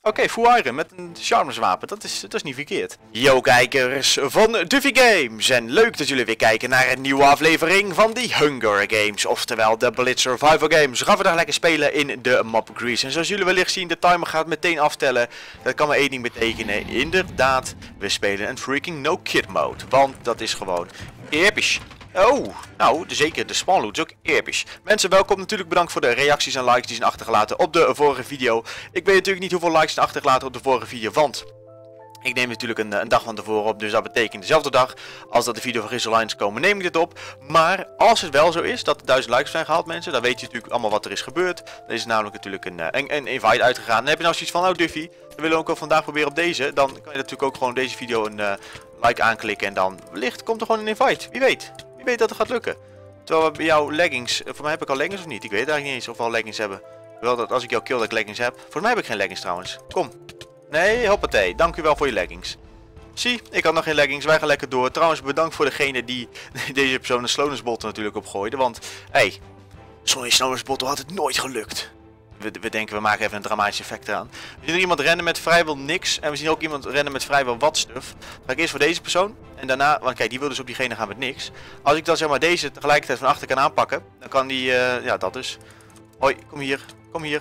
Oké, full iron met een Sharpness wapen, dat is niet verkeerd. Yo kijkers van Duffy Games en leuk dat jullie weer kijken naar een nieuwe aflevering van die Hunger Games. Oftewel de Blitz Survival Games. We gaan vandaag lekker spelen in de map Greece. En zoals jullie wellicht zien, de timer gaat meteen aftellen. Dat kan maar één ding betekenen, inderdaad, we spelen een freaking no kid mode. Want dat is gewoon episch. Oh, nou, zeker de spawn loot is ook episch. Mensen, welkom. Natuurlijk bedankt voor de reacties en likes die zijn achtergelaten op de vorige video. Ik weet natuurlijk niet hoeveel likes zijn achtergelaten op de vorige video, want ik neem natuurlijk een dag van tevoren op. Dus dat betekent dezelfde dag als dat de video van Rizzo Lines komen, neem ik dit op. Maar als het wel zo is dat er 1000 likes zijn gehaald, mensen, dan weet je natuurlijk allemaal wat er is gebeurd. Er is namelijk natuurlijk een invite uitgegaan. Dan heb je nou zoiets van, nou Duffy, we willen ook wel vandaag proberen op deze. Dan kan je natuurlijk ook gewoon deze video een like aanklikken en dan wellicht komt er gewoon een invite. Wie weet. Ik weet dat het gaat lukken. Terwijl we bij jou leggings... Voor mij heb ik al leggings of niet? Ik weet eigenlijk niet eens of we al leggings hebben. Wel dat als ik jou kill dat ik leggings heb. Voor mij heb ik geen leggings trouwens. Kom. Nee, hoppatee. Dank u wel voor je leggings. Zie, ik had nog geen leggings. Wij gaan lekker door. Trouwens, bedankt voor degene die deze persoon een slonersbottle natuurlijk opgooide. Want, hey, zonder slonersbottle had het nooit gelukt. We denken, we maken even een dramatisch effect eraan. We zien er iemand rennen met vrijwel niks. En we zien ook iemand rennen met vrijwel wat stuff. Ga ik eerst voor deze persoon. En daarna, want kijk, die wil dus op diegene gaan met niks. Als ik dan zeg maar deze tegelijkertijd van achter kan aanpakken. Dan kan die, ja dat dus. Hoi, kom hier. Kom hier.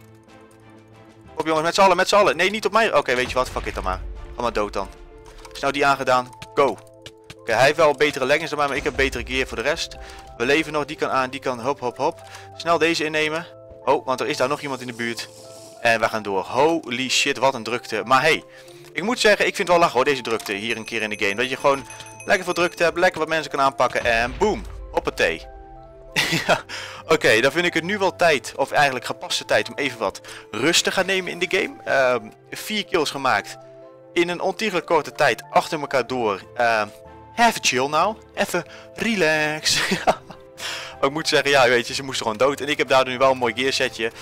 Kom jongens, met z'n allen. Nee, niet op mij. Oké, weet je wat, fuck it dan maar. Ga maar dood dan. Snel die aangedaan. Go. Oké, hij heeft wel betere leggings dan mij, maar ik heb betere gear voor de rest. We leven nog, die kan aan, die kan hop, hop, hop. Snel deze innemen. Oh, want er is daar nog iemand in de buurt. En we gaan door. Holy shit, wat een drukte. Maar hey, ik moet zeggen, ik vind het wel lachen hoor, deze drukte hier een keer in de game. Dat je gewoon lekker veel drukte hebt, lekker wat mensen kan aanpakken en boom, hoppatee. Ja, oké, dan vind ik het nu wel tijd, of eigenlijk gepaste tijd, om even wat rust te gaan nemen in de game. 4 kills gemaakt in een ontiegelijk korte tijd, achter elkaar door. Even chill nou, even relax. Maar ik moet zeggen, ja weet je, ze moesten gewoon dood. En ik heb daardoor nu wel een mooi gear setje.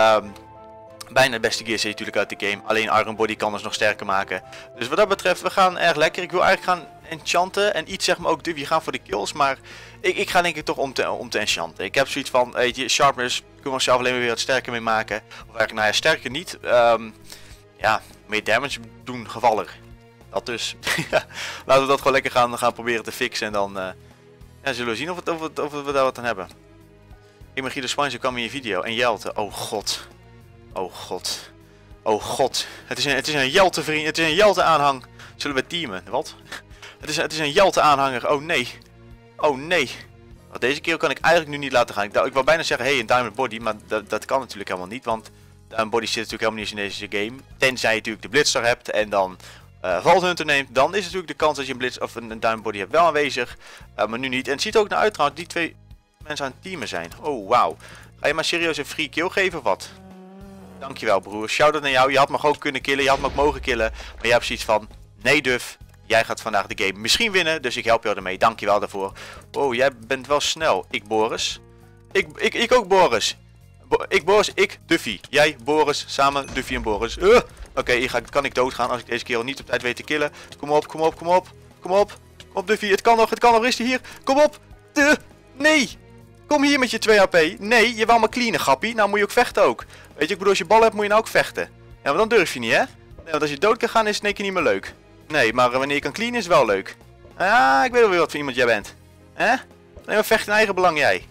Bijna het beste gear setje natuurlijk uit de game. Alleen Iron Body kan ons nog sterker maken. Dus wat dat betreft, we gaan erg lekker. Ik wil eigenlijk gaan enchanten. En iets zeg maar ook, Duffy, gaan voor de kills. Maar ik ga denk ik toch om te enchanten. Ik heb zoiets van, weet je, sharpness kunnen we onszelf alleen maar weer wat sterker mee maken. Of eigenlijk, nou ja, sterker niet. Ja, meer damage doen gevaller. Dat dus. Laten we dat gewoon lekker gaan proberen te fixen. En dan ja, zullen we zien of we daar wat aan hebben. Imagie de Spanje kwam in je video. En Jelte. Oh god. Oh god. Oh god. Het is een Jelte vriend. Het is een Jelte aanhang. Zullen we teamen? Wat? Het is een Jelte aanhanger. Oh nee. Oh nee. Deze keer kan ik eigenlijk nu niet laten gaan. Ik wou bijna zeggen, hey, een Diamond Body. Maar dat kan natuurlijk helemaal niet. Want Diamond Body zit natuurlijk helemaal niet in deze game. Tenzij je natuurlijk de Blitzstar hebt. En dan Vault Hunter neemt. Dan is natuurlijk de kans dat je een Blitz of een Diamond Body hebt wel aanwezig. Maar nu niet. En het ziet er ook naar uit trouwens. Die twee mensen aan het teamen zijn. Oh wauw. Ga je maar serieus een free kill geven of wat? Dankjewel broer. Shout-out naar jou. Je had me ook kunnen killen. Je had me ook mogen killen. Maar jij hebt zoiets van, nee Duff. Jij gaat vandaag de game misschien winnen. Dus ik help jou ermee. Dankjewel daarvoor. Oh, jij bent wel snel. Ik Boris. Ik ook Boris. Ik Boris, ik Duffy. Jij Boris. Samen Duffy en Boris. Oké, hier kan ik doodgaan als ik deze kerel niet op tijd weet te killen. Kom op, kom op, kom op. Kom op. Kom op Duffy. Het kan nog. Is hij hier? Kom op. Nee. Kom hier met je 2 HP. Nee, je wou maar cleanen, grappie. Nou moet je ook vechten ook. Weet je, ik bedoel, als je bal hebt moet je nou ook vechten. Ja, maar dan durf je niet, hè? Nee, want als je dood kan gaan is het in één keer niet meer leuk. Nee, maar wanneer je kan cleanen is het wel leuk. Ah, ik weet wel weer wat voor iemand jij bent. Hè? Nee, maar vecht in eigen belang jij.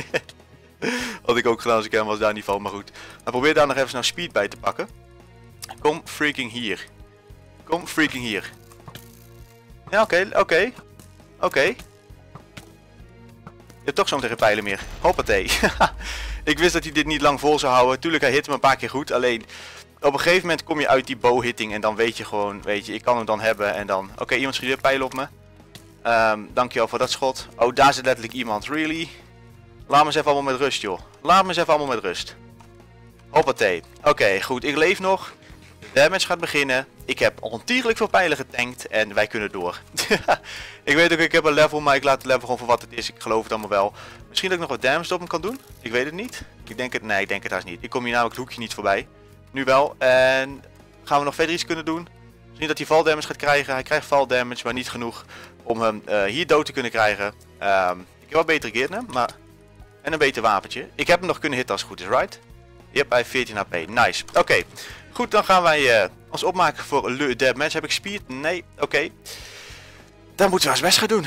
Had ik ook gedaan als ik hem was daar niet van, maar goed. Maar probeer daar nog even snel speed bij te pakken. Kom freaking hier. Kom freaking hier. Ja, oké. Je hebt toch zo meteen geen pijlen meer. Hoppatee. Ik wist dat hij dit niet lang vol zou houden. Tuurlijk, hij hit me een paar keer goed. Alleen, op een gegeven moment kom je uit die bow hitting. En dan weet je gewoon, weet je, ik kan hem dan hebben. En dan, oké, iemand schiet weer pijlen op me. Dankjewel voor dat schot. Oh, daar zit letterlijk iemand. Really? Laat me eens even allemaal met rust, joh. Laat me eens even allemaal met rust. Hoppatee. Oké, goed. Ik leef nog. De damage gaat beginnen. Ik heb ontiegelijk veel pijlen getankt. En wij kunnen door. Ik weet ook, ik heb een level. Maar ik laat het level gewoon voor wat het is. Ik geloof het allemaal wel. Misschien dat ik nog wat damage op hem kan doen. Ik weet het niet. Nee, ik denk het haast niet. Ik kom hier namelijk het hoekje niet voorbij. Nu wel. En gaan we nog verder iets kunnen doen? Misschien dat hij fall damage gaat krijgen. Hij krijgt fall damage, maar niet genoeg om hem hier dood te kunnen krijgen. Ik heb wel betere gear dan hem, maar... En een beter wapentje. Ik heb hem nog kunnen hitten als het goed is, right? Yep, hij heeft 14 HP. Nice. Oké. Goed, dan gaan wij ons opmaken voor Le Deathmatch. Heb ik speed? Nee, oké. Dan moeten we ons best gaan doen.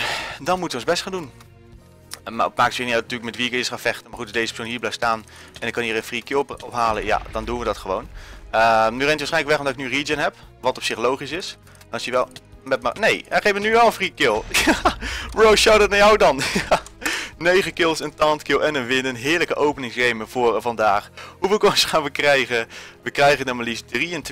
Maar het maakt zich niet uit natuurlijk met wie ik eerst ga vechten. Maar goed, als deze persoon hier blijft staan en ik kan hier een free kill ophalen, ja, dan doen we dat gewoon. Nu rent hij waarschijnlijk weg omdat ik nu regen heb. Wat op zich logisch is. Als hij wel met me... Nee, hij geeft me nu al een free kill. Bro, shout-out naar jou dan. 9 kills, een taunt kill en een win. Een heerlijke openingsgame voor vandaag. Hoeveel coins gaan we krijgen? We krijgen er maar liefst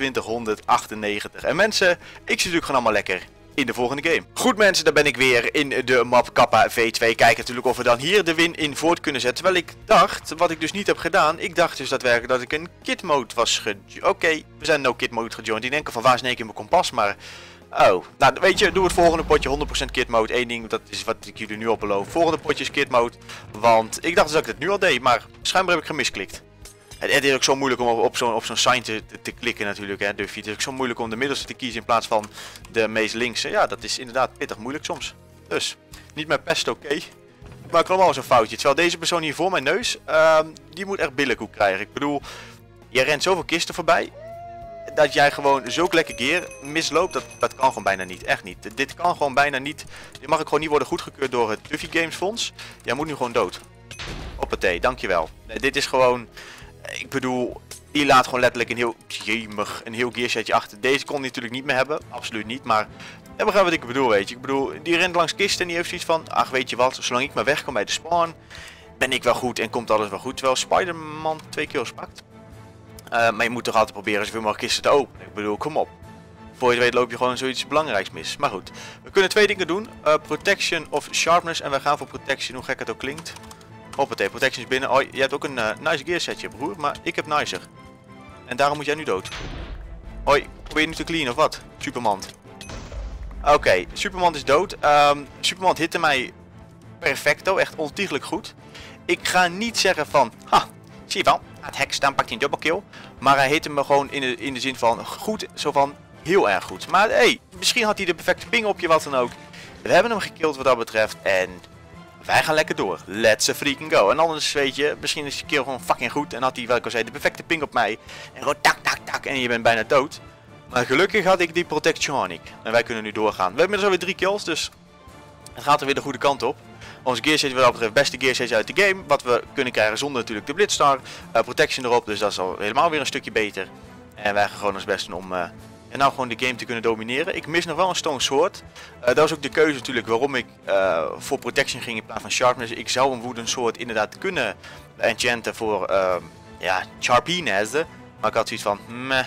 2398. En mensen, ik zit natuurlijk gewoon allemaal lekker in de volgende game. Goed mensen, daar ben ik weer in de map Kappa V2. Kijken natuurlijk of we dan hier de win in voort kunnen zetten. Terwijl ik dacht, wat ik dus niet heb gedaan, ik dacht dus daadwerkelijk dat ik een kit mode was Oké, we zijn no kit mode gejoined. Ik denk van waar is in één keer mijn kompas, maar... Oh, nou weet je, doe het volgende potje 100% kit mode. Eén ding, dat is wat ik jullie nu al beloof. Volgende potje is kit mode, want ik dacht dus dat ik het nu al deed, maar schijnbaar heb ik gemisklikt. Het is ook zo moeilijk om op zo'n sign te klikken natuurlijk, hè, Duffy. Het is ook zo moeilijk om de middelste te kiezen in plaats van de meest linkse. Ja, dat is inderdaad pittig moeilijk soms. Dus, niet mijn pest oké. Maar ik allemaal zo'n foutje. Terwijl deze persoon hier voor mijn neus, die moet echt billenkoek krijgen. Ik bedoel, je rent zoveel kisten voorbij, dat jij gewoon zulk lekker gear misloopt, dat kan gewoon bijna niet. Echt niet. Dit kan gewoon bijna niet. Dit mag ik gewoon niet worden goedgekeurd door het Duffy Games Fonds. Jij moet nu gewoon dood. Hoppatee, dankjewel. Nee, dit is gewoon... Ik bedoel, die laat gewoon letterlijk een heel gearsetje achter. Deze kon hij natuurlijk niet meer hebben. Absoluut niet. Maar ja, begrijp wat ik bedoel, weet je. Ik bedoel, die rent langs kisten en die heeft zoiets van... Ach, weet je wat, zolang ik maar wegkom bij de spawn, ben ik wel goed en komt alles wel goed. Terwijl Spider-Man 2 kills pakt. Maar je moet toch altijd proberen zoveel mogelijk kisten te openen. Ik bedoel, kom op. Voor je het weet loop je gewoon zoiets belangrijks mis. Maar goed, we kunnen twee dingen doen. Protection of Sharpness. En wij gaan voor Protection, hoe gek het ook klinkt. Hoppatee, Protection is binnen. Oh, je hebt ook een nice gear setje, broer. Maar ik heb nicer. En daarom moet jij nu dood. Hoi, probeer je nu te clean of wat? Superman. Oké, Superman is dood. Superman hitte mij perfecto. Echt ontiegelijk goed. Ik ga niet zeggen van... Ha, zie je wel. Het hek staan, pakt hij een double kill. Maar hij hitte me gewoon in de zin van goed. Zo van heel erg goed. Maar hey, misschien had hij de perfecte ping op je, wat dan ook. We hebben hem gekilld wat dat betreft. En... wij gaan lekker door. Let's freaking go. En anders weet je, misschien is die kill gewoon fucking goed. En had hij, wat ik al zei, de perfecte ping op mij. En gewoon tak, tak, tak. En je bent bijna dood. Maar gelukkig had ik die protectionic. En wij kunnen nu doorgaan. We hebben inmiddels alweer 3 kills, dus het gaat er weer de goede kant op. Onze gearsetje wat dat betreft, beste gearsetje uit de game. Wat we kunnen krijgen zonder natuurlijk de Blitzstar. Protection erop, dus dat is al helemaal weer een stukje beter. En wij gaan gewoon ons best doen om... en nou gewoon de game te kunnen domineren. Ik mis nog wel een Stone Sword. Dat was ook de keuze natuurlijk waarom ik voor Protection ging in plaats van Sharpness. Ik zou een Wooden Sword inderdaad kunnen enchanten voor ja, Sharpness. Maar ik had zoiets van meh.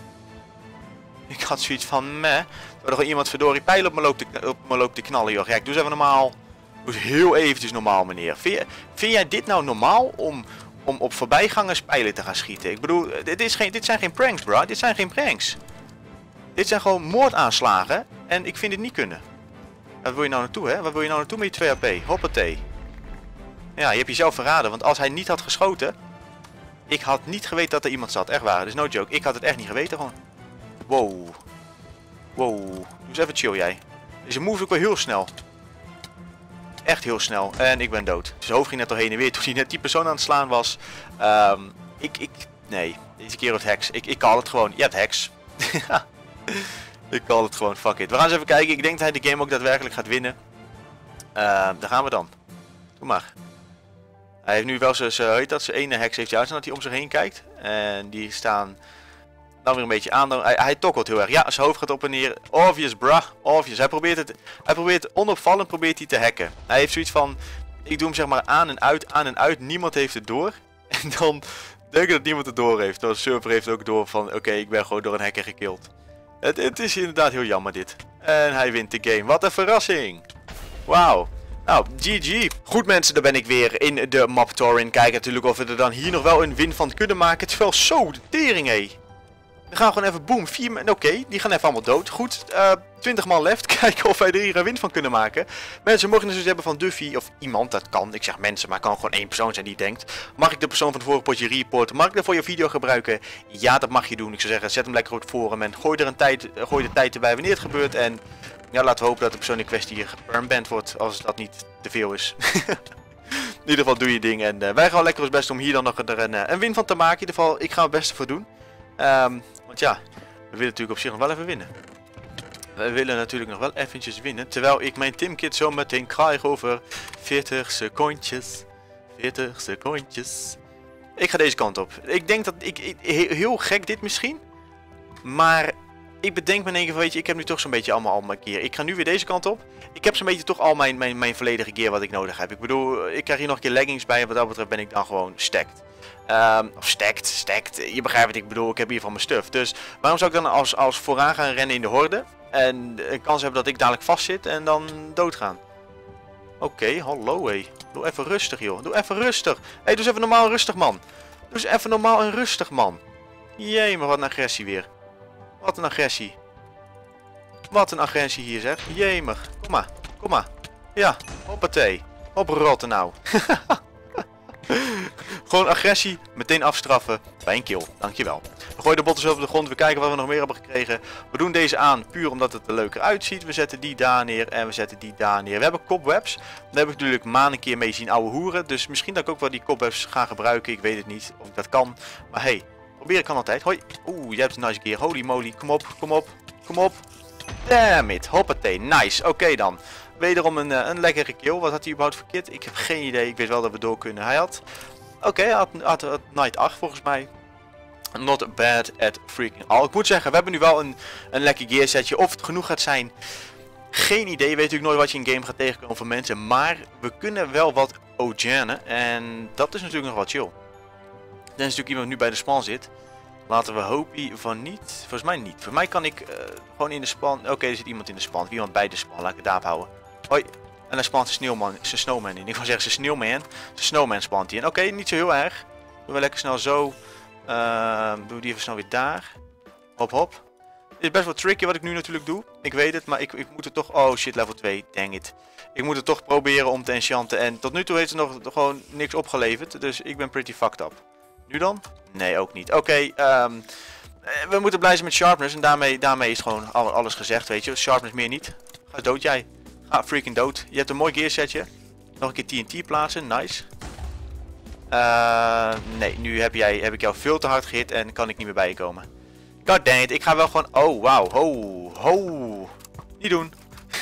Er gewoon iemand verdorie pijlen op me loopt te knallen, joh. Ja, ik doe eens even normaal. Doe eens heel eventjes normaal, meneer. Vind jij dit nou normaal om op voorbijgangers pijlen te gaan schieten? Ik bedoel, dit zijn geen pranks, bro. Dit zijn geen pranks. Dit zijn gewoon moordaanslagen en ik vind het niet kunnen. Waar wil je nou naartoe, hè? Waar wil je nou naartoe met je 2 HP? Hoppatee. Ja, je hebt jezelf verraden, want als hij niet had geschoten... Ik had niet geweten dat er iemand zat, echt waar. Dus no joke, ik had het echt niet geweten gewoon. Wow. Wow. Doe eens even chill, jij. Deze move is ook wel heel snel. Echt heel snel. En ik ben dood. Zijn hoofd ging net al heen en weer toen hij net die persoon aan het slaan was. Nee. Deze keer het hacks. Ik call het gewoon. Je hebt hacks. Ik call het gewoon, fuck it. We gaan eens even kijken. Ik denk dat hij de game ook daadwerkelijk gaat winnen. Daar gaan we dan. Doe maar. Hij heeft nu wel zijn ene hex heeft juist dat hij om zich heen kijkt. En die staan dan weer een beetje aan. Hij tokkelt heel erg. Ja, zijn hoofd gaat op en neer. Obvious, bruh. Obvious. Hij probeert onopvallend te hacken. Hij heeft zoiets van, ik doe hem zeg maar aan en uit. Niemand heeft het door. En dan denk ik dat niemand het door heeft. De server heeft ook door van, oké, ik ben gewoon door een hacker gekilld. Het is inderdaad heel jammer dit. En hij wint de game. Wat een verrassing. Wauw. Nou, GG. Goed mensen, daar ben ik weer in de map Torin. Kijken natuurlijk of we er dan hier nog wel een win van kunnen maken. Het is wel zo de tering, hé. We gaan gewoon even boom. 4 man. Oké, die gaan even allemaal dood. Goed, 20 man left. Kijken of wij er hier een win van kunnen maken. Mensen, mochten dus hebben van Duffy of iemand, dat kan. Ik zeg mensen, maar het kan gewoon één persoon zijn die denkt. Mag ik de persoon van het vorige potje reporten? Mag ik dat voor je video gebruiken? Ja, dat mag je doen. Ik zou zeggen, zet hem lekker op het forum en gooi de tijd erbij wanneer het gebeurt. En ja, laten we hopen dat de persoon in kwestie hier gepermband wordt, als dat niet te veel is. In ieder geval doe je ding. En wij gaan lekker ons best om hier dan nog een win van te maken. In ieder geval, ik ga het beste voor doen. Want Want ja, we willen natuurlijk op zich nog wel even winnen. We willen natuurlijk nog wel eventjes winnen. Terwijl ik mijn Timkit zo meteen krijg over 40 secondjes. 40 secondjes. Ik ga deze kant op. Ik denk dat heel gek dit misschien. Maar ik bedenk me in één keer van, weet je, ik heb nu toch zo'n beetje allemaal mijn gear. Ik ga nu weer deze kant op. Ik heb zo'n beetje toch al mijn volledige gear wat ik nodig heb. Ik bedoel, ik krijg hier nog een keer leggings bij. En wat dat betreft ben ik dan gewoon stacked. Of stacked. Je begrijpt wat ik bedoel. Ik heb hier van mijn stuff. Dus waarom zou ik dan als vooraan gaan rennen in de horde? En een kans hebben dat ik dadelijk vast zit en dan doodgaan. Oké, hallo hé. Doe even rustig joh. Doe even rustig. Hé, doe eens even normaal rustig man. Doe eens even normaal en rustig man. Jee, maar wat een agressie weer. Wat een agressie. Wat een agressie hier zeg. Jemig. Kom maar. Kom maar. Ja, hoppatee. Oprotten nou. Gewoon agressie, meteen afstraffen bij een kill. Dankjewel. We gooien de bottles over de grond. We kijken wat we nog meer hebben gekregen. We doen deze aan puur omdat het er leuker uitziet. We zetten die daar neer en we zetten die daar neer. We hebben cobwebs. Daar heb ik natuurlijk maan een keer mee zien ouwe hoeren. Dus misschien dat ik ook wel die cobwebs ga gebruiken. Ik weet het niet of ik dat kan. Maar hey, proberen kan altijd. Hoi. Oeh, jij hebt een nice gear. Holy moly. Kom op, kom op, kom op. Damn it. Hoppatee. Nice. Oké dan. Wederom een lekkere kill. Wat had hij überhaupt voor kit? Ik heb geen idee. Ik weet wel dat we door kunnen. Hij had... Oké, hij had Night 8 volgens mij. Not bad at freaking all. Ik moet zeggen, we hebben nu wel een lekker gear setje. Of het genoeg gaat zijn. Geen idee. Je weet natuurlijk nooit wat je in game gaat tegenkomen van mensen. Maar we kunnen wel wat ogennen. En dat is natuurlijk nog wat chill. Er is natuurlijk iemand nu bij de spawn zit. Laten we hopen van niet. Volgens mij niet. Voor mij kan ik gewoon in de spawn. Oké, er zit iemand in de spawn. Iemand bij de spawn. Laat ik het daarop houden. Hoi. En dan spant zijn snowman in. Ik wil zeggen zijn sneeuwman. Zijn snowman spant hij in. Oké, niet zo heel erg. Doen we lekker snel zo. Doe die even snel weer daar. Hop hop. Het is best wel tricky wat ik nu natuurlijk doe. Ik weet het, maar ik moet het toch... Oh shit, level 2. Dang it. Ik moet het toch proberen om te enchanten. En tot nu toe heeft het nog gewoon niks opgeleverd. Dus ik ben pretty fucked up. Nu dan? Nee, ook niet. Oké, we moeten blij zijn met sharpness. En daarmee is gewoon alles gezegd, weet je. Sharpness meer niet. Ga dood jij. Ga freaking dood. Je hebt een mooi gear setje. Nog een keer TNT plaatsen. Nice. Nee, nu heb ik jou veel te hard gehit en kan ik niet meer bij je komen. God dang it, ik ga wel gewoon... Oh, wauw. Ho. Niet doen.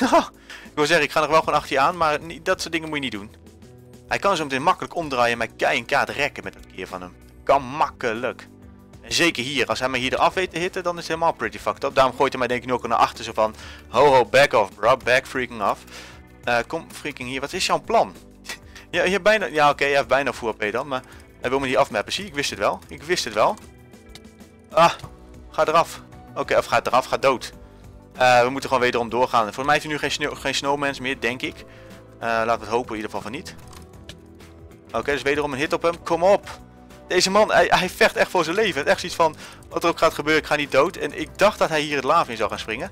Ik wil zeggen, ik ga nog wel gewoon achter je aan, maar dat soort dingen moet je niet doen. Hij kan zo meteen makkelijk omdraaien en mij kei en kaart rekken met het gear van hem. Kan makkelijk. En zeker hier, als hij mij hier eraf weet te hitten, dan is het helemaal pretty fucked up. Daarom gooit hij mij denk ik nu ook naar achter, zo van... Ho, back off bro, back freaking off. Kom freaking hier, wat is jouw plan? Ja, je hebt bijna... Ja, oké, je hebt bijna full AP dan, maar... Hij wil me niet afmappen, zie, ik wist het wel. Ik wist het wel. Ah, ga eraf. Oké, of ga eraf, ga dood. We moeten gewoon wederom doorgaan. Volgens mij heeft hij nu geen snowmans meer, denk ik. Laten we het hopen in ieder geval van niet. Oké, dus wederom een hit op hem. Kom op. Deze man, hij vecht echt voor zijn leven. Het is echt zoiets van, wat er ook gaat gebeuren, ik ga niet dood. En ik dacht dat hij hier het lava in zou gaan springen.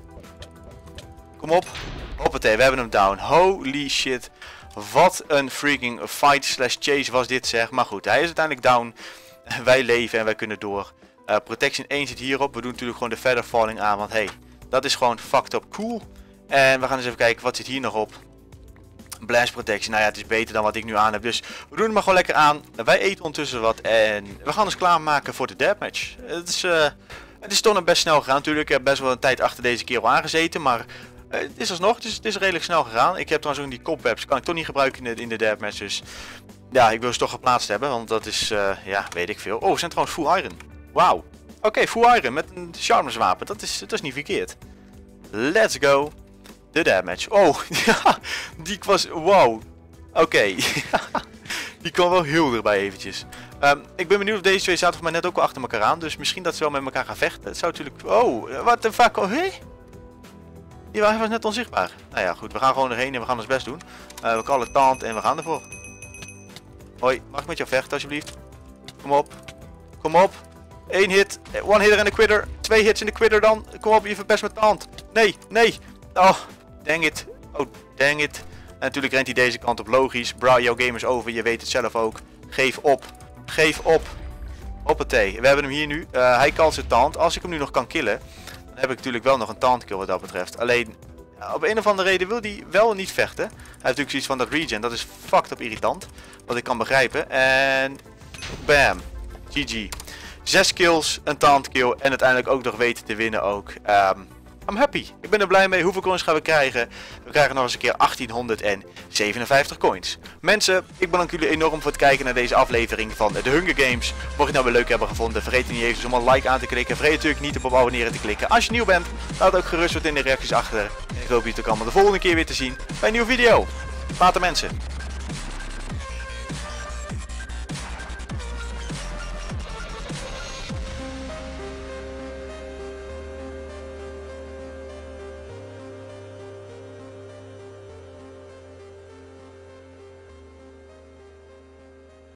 Kom op. Hoppatee, we hebben hem down. Holy shit. Wat een freaking fight slash chase was dit zeg. Maar goed, hij is uiteindelijk down. Wij leven en wij kunnen door. Protection 1 zit hierop. We doen natuurlijk gewoon de feather falling aan. Want hey, dat is gewoon fucked up cool. En we gaan eens even kijken, wat zit hier nog op. Blast protection, nou ja, het is beter dan wat ik nu aan heb. Dus we doen het maar gewoon lekker aan. Wij eten ondertussen wat en we gaan ons klaarmaken voor de deathmatch. Het is toch nog best snel gegaan natuurlijk. Ik heb best wel een tijd achter deze kerel aangezeten, maar het is alsnog, het is redelijk snel gegaan. Ik heb trouwens ook die cobwebs, kan ik toch niet gebruiken in de deathmatch. Dus ja, ik wil ze toch geplaatst hebben, want dat is, ja, weet ik veel. Oh, we zijn trouwens full iron. Wauw. Oké, full iron met een charmers wapen, dat is niet verkeerd. Let's go. De deathmatch. Oh, ja, die was... Wow. Oké. Die kwam wel heel dichtbij eventjes. Ik ben benieuwd of deze twee zaten voor mij net ook wel achter elkaar aan. Dus misschien dat ze wel met elkaar gaan vechten. Het zou natuurlijk... Oh, wat de fuck. Oh, hé? Ja, hij was net onzichtbaar. Nou ja, goed. We gaan gewoon erheen en we gaan ons best doen. We kallen tand en we gaan ervoor. Hoi, mag ik met jou vechten alsjeblieft? Kom op. Kom op. 1 hit. 1 hitter en een quitter. 2 hits in de quitter dan. Kom op, je verpest met tand. Nee, nee. Oh, dang it. Oh, dang it. En natuurlijk rent hij deze kant op, logisch. Bro, jouw game is over, je weet het zelf ook. Geef op. Geef op. Hoppatee. We hebben hem hier nu. Hij kalt zijn tand. Als ik hem nu nog kan killen, dan heb ik natuurlijk wel nog een tandkill wat dat betreft. Alleen, op een of andere reden wil hij wel niet vechten. Hij heeft natuurlijk zoiets van dat regen. Dat is fucked up irritant. Wat ik kan begrijpen. En bam. GG. 6 kills, een taunt kill en uiteindelijk ook nog weten te winnen ook. I'm happy. Ik ben er blij mee. Hoeveel coins gaan we krijgen? We krijgen nog eens een keer 1857 coins. Mensen, ik bedank jullie enorm voor het kijken naar deze aflevering van de Hunger Games. Mocht je het nou weer leuk hebben gevonden, vergeet niet even om een like aan te klikken. Vergeet natuurlijk niet op abonneren te klikken. Als je nieuw bent, laat ook gerust wat in de reacties achter. En ik hoop jullie ook allemaal de volgende keer weer te zien bij een nieuwe video. Later mensen.